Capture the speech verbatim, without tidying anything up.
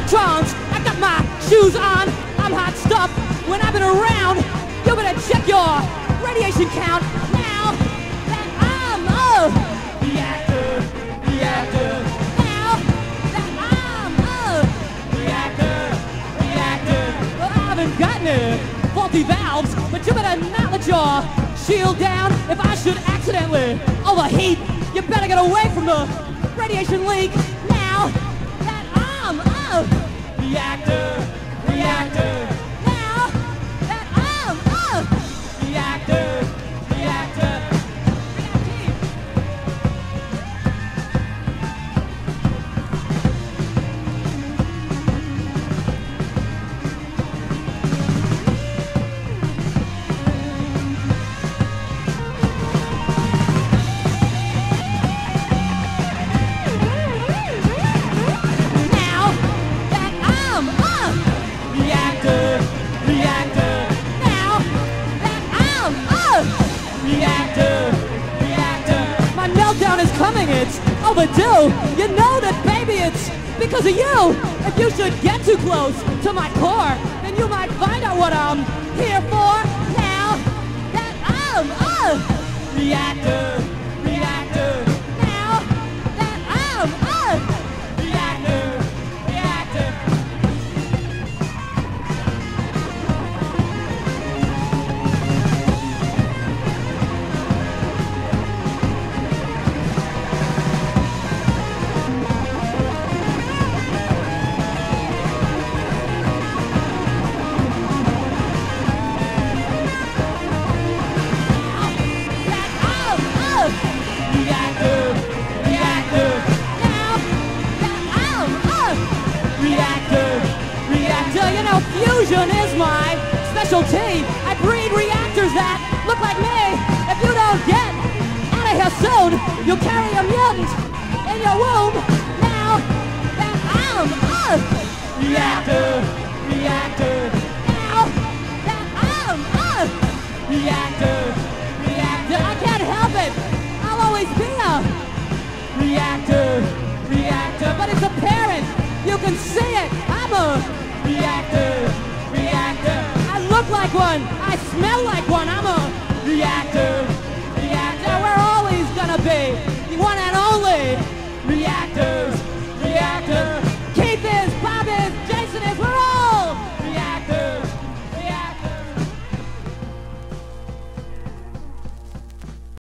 electrons. I got my shoes on. I'm hot stuff. When I've been around, you better check your radiation count now that I'm a reactor, reactor. Now that I'm a reactor, reactor. Well, I haven't gotten it. Faulty valves, but you better not let your shield down. If I should accidentally overheat, you better get away from the radiation leak. Now that I'm a reactor, reactor. Now that I'm a reactor, reactor. Reactor, reactor. My meltdown is coming, it's overdue. You know that, baby, it's because of you. If you should get too close to my core, then you might find out what I'm here for. Now that I'm a reactor, reactor. Now that I'm a reactor, reactor. Reactor, reactor. Now that I'm a reactor, reactor. You know, fusion is my specialty. I breed reactors that look like me. If you don't get out of here soon, you'll carry a mutant in your womb. Now that I'm a reactor, reactor. Now that I'm a reactor, reactor. I can't help it. Always be a reactor, reactor, but it's apparent, you can see it, I'm a reactor, reactor. I look like one, I smell like one, I'm a reactor,